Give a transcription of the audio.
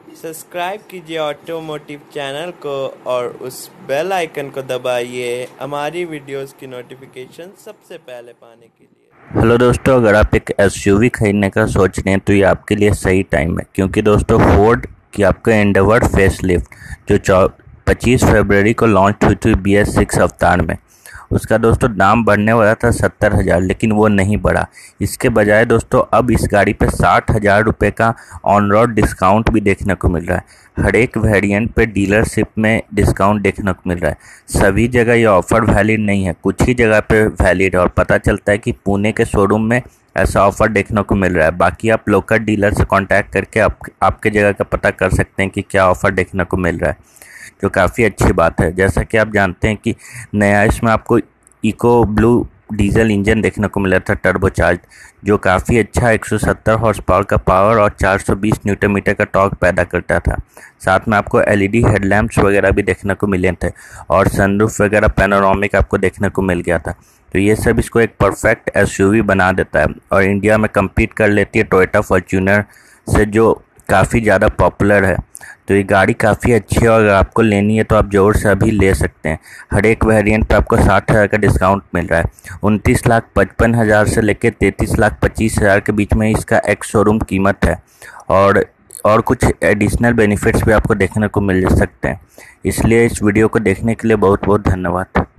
Subscribe कीजिए automotive channel को और उस बेल आइकन को दबाइए हमारी वीडियोस की नोटिफिकेशन सबसे पहले पाने के लिए। हेलो दोस्तों, अगर आप एक एसयूवी खरीदने का सोच रहे हैं तो ये आपके लिए सही टाइम है, क्योंकि दोस्तों फोर्ड की आपका एंडेवर फेसलिफ्ट जो 25 फरवरी को लॉन्च हुई थी BS6 अवतार में, उसका दोस्तों दाम बढ़ने वाला था 70,000, लेकिन वो नहीं बढ़ा। इसके बजाय दोस्तों अब इस गाड़ी पे 60,000 रुपये का ऑन रोड डिस्काउंट भी देखने को मिल रहा है। हर एक वेरिएंट पे डीलरशिप में डिस्काउंट देखने को मिल रहा है। सभी जगह ये ऑफ़र वैलिड नहीं है, कुछ ही जगह पे वैलिड है, और पता चलता है कि पुणे के शोरूम में ऐसा ऑफ़र देखने को मिल रहा है। बाकी आप लोकल डीलर से कांटेक्ट करके आपके जगह का पता कर सकते हैं कि क्या ऑफ़र देखने को मिल रहा है, जो काफ़ी अच्छी बात है। जैसा कि आप जानते हैं कि नया इसमें आपको इको ब्लू डीजल इंजन देखने को मिला था टर्बोचार्ज, जो काफ़ी अच्छा 170 हॉर्स पावर का पावर और 420 न्यूटन मीटर का टॉर्क पैदा करता था। साथ में आपको LED हेडलैम्प्स वगैरह भी देखने को मिले थे, और सनरूफ वगैरह पैनोरामिक आपको देखने को मिल गया था। तो ये सब इसको एक परफेक्ट SUV बना देता है, और इंडिया में कम्पीट कर लेती है टोयोटा फॉर्च्यूनर से, जो काफ़ी ज़्यादा पॉपुलर है। तो ये गाड़ी काफ़ी अच्छी है, और अगर आपको लेनी है तो आप ज़रूर से अभी ले सकते हैं। हर एक वेरिएंट पे आपको 60,000 का डिस्काउंट मिल रहा है। 29,55,000 से लेकर 33,25,000 के बीच में इसका एक्स शोरूम कीमत है, और कुछ एडिशनल बेनिफिट्स भी आपको देखने को मिल सकते हैं। इसलिए इस वीडियो को देखने के लिए बहुत बहुत धन्यवाद।